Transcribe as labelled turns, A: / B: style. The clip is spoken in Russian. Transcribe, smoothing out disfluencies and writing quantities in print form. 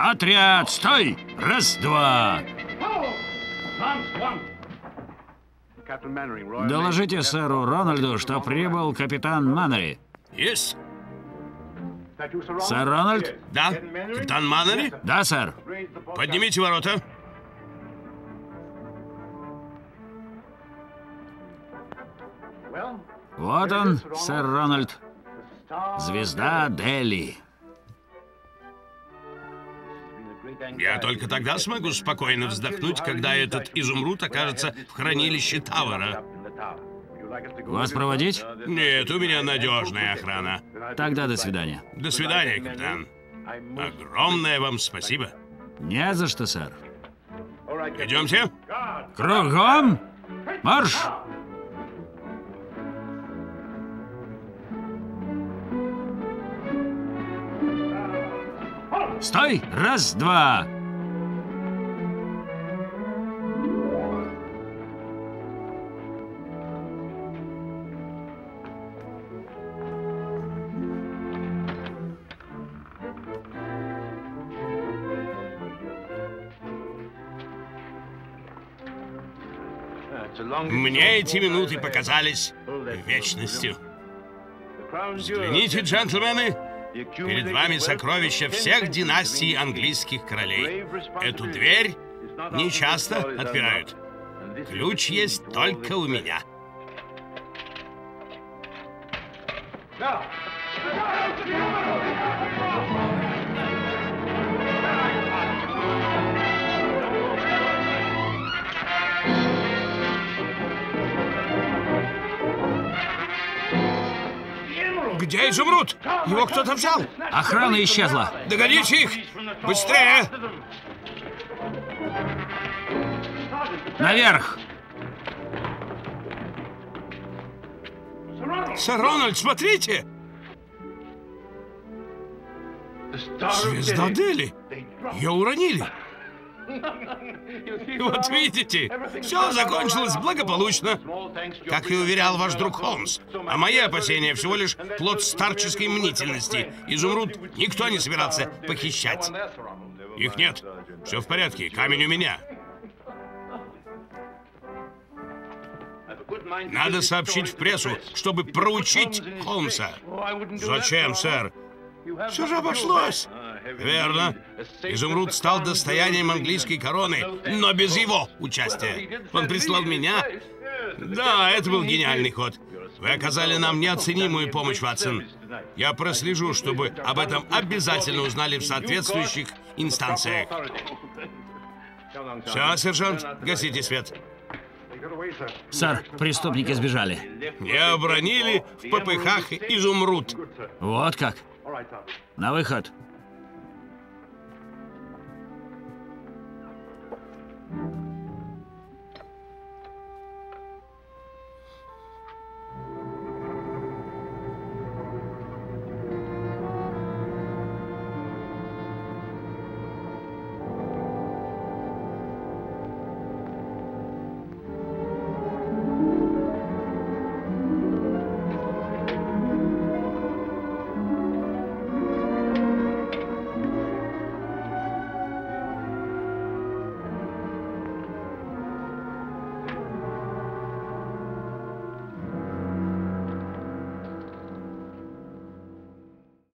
A: Отряд, стой! Раз, два. Доложите сэру Рональду, что прибыл капитан Маннери.
B: Есть.
A: Сэр Рональд?
B: Да? Капитан Маннери?
A: Да, сэр.
B: Поднимите ворота.
A: Вот он, сэр Рональд. Звезда Дели.
B: Я только тогда смогу спокойно вздохнуть, когда этот изумруд окажется в хранилище Тауэра.
A: Вас проводить?
B: Нет, у меня надежная охрана.
A: Тогда до свидания.
B: До свидания, капитан. Огромное вам спасибо.
A: Не за что, сэр.
B: Идемте.
A: Кругом! Марш! Стой! Раз, два.
B: Мне эти минуты показались вечностью. Взгляните, джентльмены, перед вами сокровища всех династий английских королей. Эту дверь не часто отпирают. Ключ есть только у меня. Где изумруд? Его кто-то взял.
A: Охрана исчезла.
B: Догоните их! Быстрее!
A: Наверх!
B: Сэр Рональд, смотрите! Звезда Дели! Ее уронили! Вот видите, все закончилось благополучно, как и уверял ваш друг Холмс. А мои опасения всего лишь плод старческой мнительности. Изумруд никто не собирался похищать. Их нет. Все в порядке, камень у меня. Надо сообщить в прессу, чтобы проучить Холмса. Зачем, сэр? Все же обошлось. Верно. Изумруд стал достоянием английской короны, но без его участия. Он прислал меня. Да, это был гениальный ход. Вы оказали нам неоценимую помощь, Ватсон. Я прослежу, чтобы об этом обязательно узнали в соответствующих инстанциях. Все, сержант, гасите свет.
A: Сэр, преступники сбежали.
B: Не обронили в попыхах изумруд.
A: Вот как. На выход.